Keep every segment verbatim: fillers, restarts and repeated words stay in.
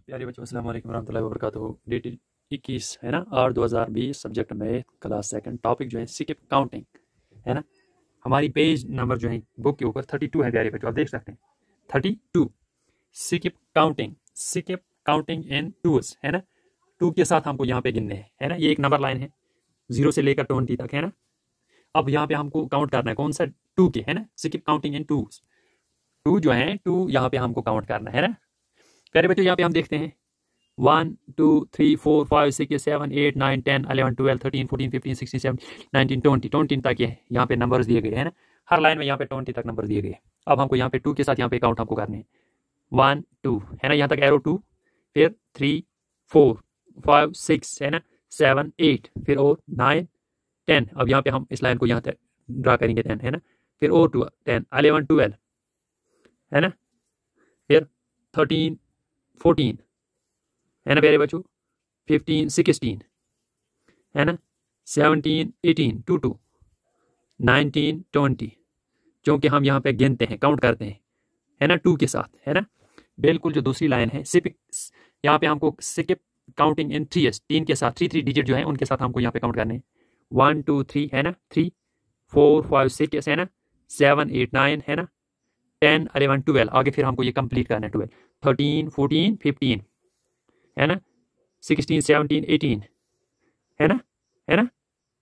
प्यारे बच्चों अस्सलाम वालेकुम रहमतुल्लाहि व बरकातहू। डेट इक्कीस है ना, आठ दो हज़ार बीस, subject math, class second, topic जो है स्किप काउंटिंग है ना। हमारी पेज नंबर जो है बुक के ऊपर थर्टी टू है प्यारे बच्चों, आप देख सकते हैं thirty two. Skip counting, skip counting in twos है ना। टू के साथ हमको यहाँ पे गिनने हैं है ना। ये एक नंबर लाइन है जीरो से लेकर ट्वेंटी तक है ना। अब यहाँ पे हमको काउंट करना है कौन सा, टू के है ना। Skip counting in twos, two जो है टू यहाँ पे हमको काउंट करना है ना। प्यारे बच्चों यहाँ पे हम देखते हैं one two three four five six seven eight nine ten eleven twelve thirteen fourteen fifteen sixteen seventeen nineteen twenty, twenty तक ये यहाँ पे नंबर्स दिए गए हैं ना। हर लाइन में यहाँ पे ट्वेंटी तक नंबर दिए गए। अब हमको यहाँ पे टू के साथ यहाँ पे काउंट हमको करने हैं वन टू है ना, यहाँ तक एरो टू, फिर थ्री फोर फाइव सिक्स है ना, सेवन एट, फिर और नाइन टेन। अब यहाँ पे हम इस लाइन को यहाँ तक ड्रा करेंगे टेन है ना, फिर और टू टेन अलेवन ट्वेल्व है ना, फिर थर्टीन फोर्टीन है ना प्यारे बच्चों, फिफ्टीन सिक्सटीन है ना, seventeen eighteen two two, nineteen twenty. क्योंकि हम यहाँ पे गिनते हैं काउंट करते हैं है ना टू के साथ है ना। बिल्कुल जो दूसरी लाइन है सिपिक, यहाँ पे हमको skip counting in threes, तीन के साथ थ्री थ्री डिजिट जो है उनके साथ हमको यहाँ पे काउंट करने हैं वन टू थ्री है ना, थ्री फोर फाइव सिक्स है ना, सेवन एट नाइन है ना, टेन अलेवन ट्वेल्व। आगे फिर हमको ये कंप्लीट करना है ट्वेल्व थर्टीन फोर्टीन फिफ्टीन है ना, सिक्सटीन सेवनटीन एटीन है ना, है ना।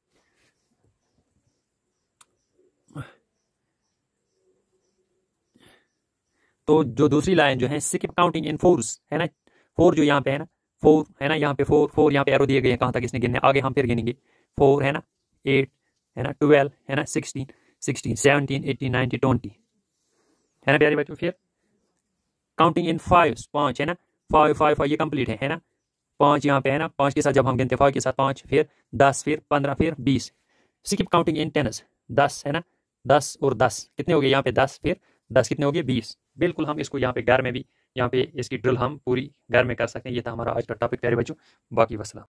तो जो दूसरी लाइन जो है स्किप काउंटिंग इन फोर्स है ना, फोर जो यहाँ पे है ना, फोर है ना, यहाँ पे फोर फोर यहाँ पे एरो दिए गए हैं कहाँ तक इसने गिनने। आगे हम फिर गिनेंगे फोर है ना, एट है ना, ट्वेल्व है ना, sixteen sixteen seventeen eighteen nineteen twenty है ना प्यारे बच्चों। फिर काउंटिंग इन फाइव, पाँच है ना, फाइव फाइव फाइव ये कंप्लीट है है ना। पाँच यहाँ पे है ना, पाँच के साथ जब हम गिनते हैं फाइव के साथ पाँच, फिर दस, फिर पंद्रह, फिर बीस। स्किप काउंटिंग इन टेंस, दस है ना, दस और दस कितने हो गए यहाँ पे दस, फिर दस कितने हो गए बीस। बिल्कुल हम इसको यहाँ पे घर में भी यहाँ पे इसकी ड्रिल हम पूरी घर में कर सकते हैं। ये था हमारा आज का टॉपिक प्यारे बच्चों, बाकी वसलाम।